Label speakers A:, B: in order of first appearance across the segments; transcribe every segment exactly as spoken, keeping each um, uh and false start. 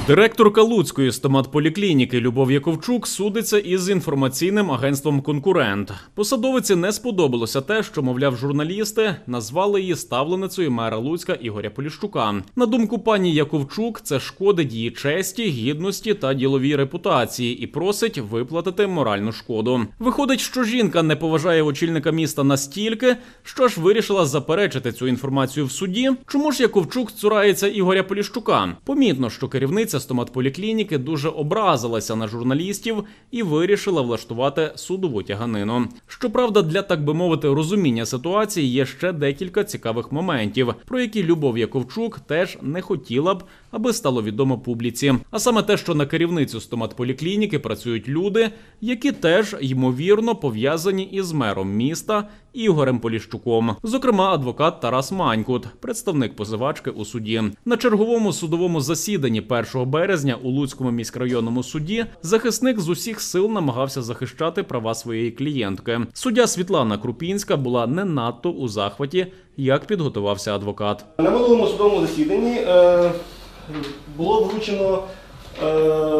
A: Директорка Луцької стоматполіклініки Любов Яковчук судиться із інформаційним агентством «Конкурент». Посадовиці не сподобалося те, що, мовляв, журналісти назвали її ставленицею мера Луцька Ігоря Поліщука. На думку пані Яковчук, це шкодить її честі, гідності та діловій репутації і просить виплатити моральну шкоду. Виходить, що жінка не поважає очільника міста настільки, що ж вирішила заперечити цю інформацію в суді. Чому ж Яковчук цурається Ігоря Поліщука? Помітно, що керівниця стоматполіклініки дуже образилася на журналістів і вирішила влаштувати судову тяганину. Щоправда, для, так би мовити, розуміння ситуації є ще декілька цікавих моментів, про які Любов Яковчук теж не хотіла б, аби стало відомо публіці. А саме те, що на керівницю стоматполіклініки працюють люди, які теж, ймовірно, пов'язані із мером міста Ігорем Поліщуком. Зокрема, адвокат Тарас Манькут, представник позивачки у суді. На черговому судовому засіданні першого березня у Луцькому міськрайонному суді захисник з усіх сил намагався захищати права своєї клієнтки. Суддя Світлана Крупінська була не надто у захваті, як підготувався адвокат.
B: На минулому судовому засіданні е, було вручено е,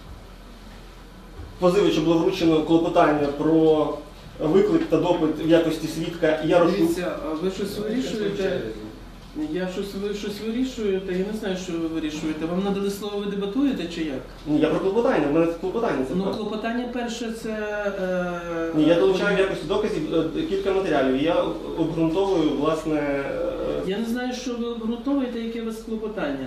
B: позивачу було вручено клопотання про виклик та допит в якості свідка Ярошук.
C: Дивіться, а ви щось вирішуєте? Я щось, ви щось вирішуєте, я не знаю, що ви вирішуєте. Вам надали слово, ви дебатуєте чи як?
B: Ні, я про клопотання, в мене це клопотання. Це
C: ну,
B: правда.
C: клопотання перше це... Е...
B: Ні, я долучаю в якості доказів е, кілька матеріалів. Я обґрунтовую, власне... Е...
C: Я не знаю, що ви обґрунтовуєте, яке у вас клопотання.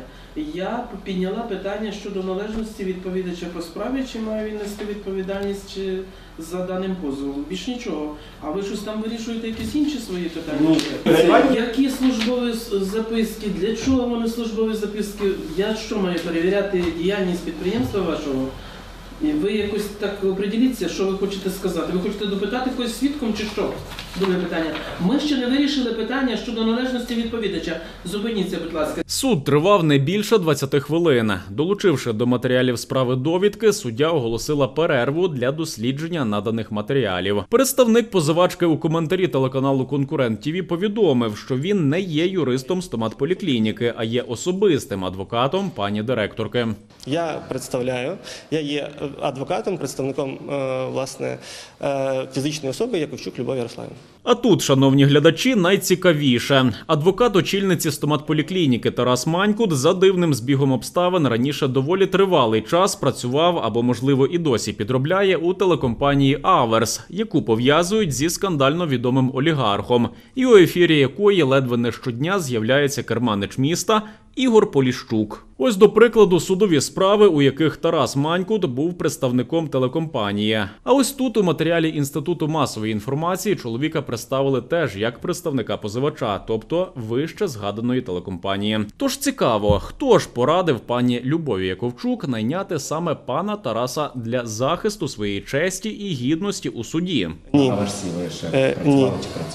C: Я підняла питання щодо належності відповідача по справі, чи має він нести відповідальність чи за даним позовом. Більш нічого. А ви щось там вирішуєте якісь інші свої питання?
B: Ні.
C: Які службові записки? Для чого вони службові записки? Я що маю перевіряти діяльність підприємства вашого? І ви якось так оприділіться, що ви хочете сказати. Ви хочете допитати когось свідком чи що? Друге питання. Ми ще не вирішили питання щодо належності відповідача. Зупиніться, будь ласка.
A: Суд тривав не більше двадцяти хвилин. Долучивши до матеріалів справи довідки, суддя оголосила перерву для дослідження наданих матеріалів. Представник позивачки у коментарі телеканалу «Конкурент ТІВІ» повідомив, що він не є юристом стоматполіклініки, а є особистим адвокатом пані директорки.
B: Я представляю, я є адвокатом, представником, власне, фізичної особи Яковчук Любов Ярославівна.
A: А тут, шановні глядачі, найцікавіше. Адвокат очільниці стоматполіклініки Тарас Манькут за дивним збігом обставин раніше доволі тривалий час працював або, можливо, і досі підробляє у телекомпанії «Аверс», яку пов'язують зі скандально відомим олігархом, і у ефірі якої ледве не щодня з'являється керманич міста Ігор Поліщук. Ось, до прикладу, судові справи, у яких Тарас Манькут був представником телекомпанії. А ось тут у матеріалі Інституту масової інформації чоловіка представили теж як представника позивача, тобто вище згаданої телекомпанії. Тож цікаво, хто ж порадив пані Любові Яковчук найняти саме пана Тараса для захисту своєї честі і гідності у суді?
B: Ні. Е, ні.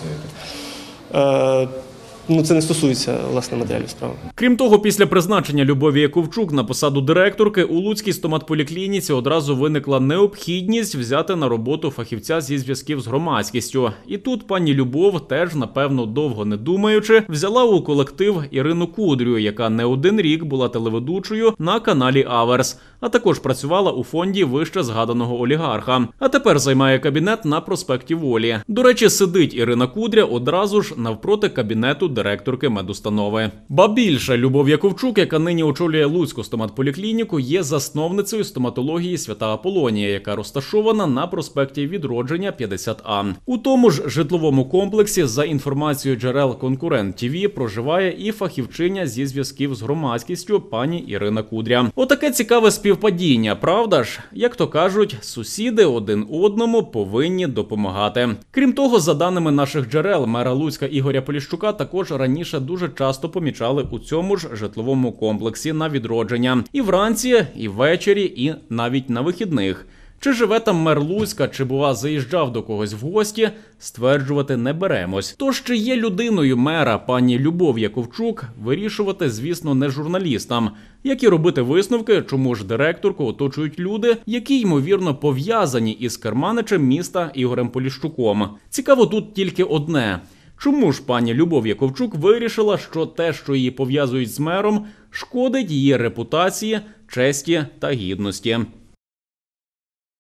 B: Е, Ну, це не стосується, власне, матеріалів справи.
A: Крім того, після призначення Любові Яковчук на посаду директорки у Луцькій стоматполіклініці одразу виникла необхідність взяти на роботу фахівця зі зв'язків з громадськістю. І тут пані Любов теж, напевно, довго не думаючи, взяла у колектив Ірину Кудрю, яка не один рік була телеведучою на каналі «Аверс», а також працювала у фонді вище згаданого олігарха. А тепер займає кабінет на проспекті Волі. До речі, сидить Ірина Кудря одразу ж навпроти кабінету директорки медустанови. Ба більше, Любов Яковчук, яка нині очолює Луцьку стоматполіклініку, є засновницею стоматології Свята Аполлонія, яка розташована на проспекті Відродження п'ятдесят А. У тому ж житловому комплексі, за інформацією джерел «Конкурент ТІВІ», проживає і фахівчиня зі зв'язків з громадськістю пані Ірина Кудря. Отаке цікаве співпадіння, правда ж? Як то кажуть, сусіди один одному повинні допомагати. Крім того, за даними наших джерел, мера Луцька Ігоря Поліщука також раніше дуже часто помічали у цьому ж житловому комплексі на Відродження. І вранці, і ввечері, і навіть на вихідних. Чи живе там мер Луцька, чи, бува, заїжджав до когось в гості, стверджувати не беремось. Тож, чи є людиною мера пані Любов Яковчук, вирішувати, звісно, не журналістам. Як і робити висновки, чому ж директорку оточують люди, які, ймовірно, пов'язані із керманичем міста Ігорем Поліщуком. Цікаво тут тільки одне – чому ж пані Любов Яковчук вирішила, що те, що її пов'язують з мером, шкодить її репутації честі та гідності.